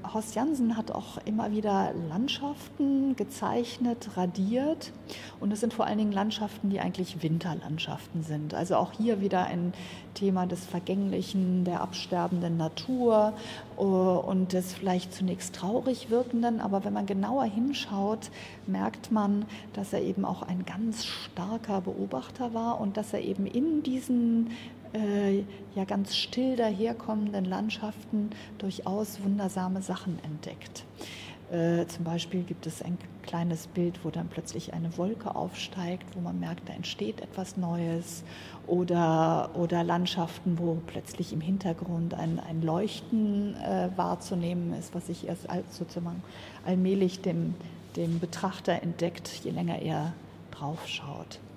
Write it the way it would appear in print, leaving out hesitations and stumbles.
Horst Jansen hat auch immer wieder Landschaften gezeichnet, radiert. Und es sind vor allen Dingen Landschaften, die eigentlich Winterlandschaften sind. Also auch hier wieder ein Thema des Vergänglichen, der absterbenden Natur und des vielleicht zunächst traurig wirkenden. Aber wenn man genauer hinschaut, merkt man, dass er eben auch ein ganz starker Beobachter war und dass er eben in diesen ja ganz still daherkommenden Landschaften durchaus wundersame Sachen entdeckt. Zum Beispiel gibt es ein kleines Bild, wo dann plötzlich eine Wolke aufsteigt, wo man merkt, da entsteht etwas Neues. Oder Landschaften, wo plötzlich im Hintergrund ein Leuchten wahrzunehmen ist, was sich erst sozusagen allmählich dem Betrachter entdeckt, je länger er drauf schaut.